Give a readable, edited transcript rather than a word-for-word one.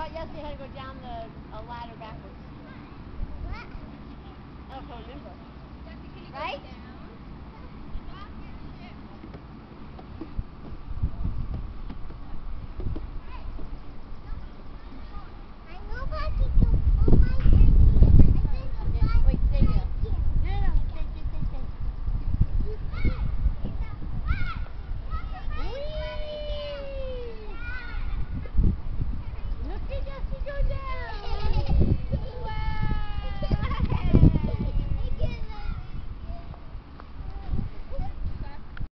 taught yesterday how to go down a ladder backwards. What? I don't remember. Right?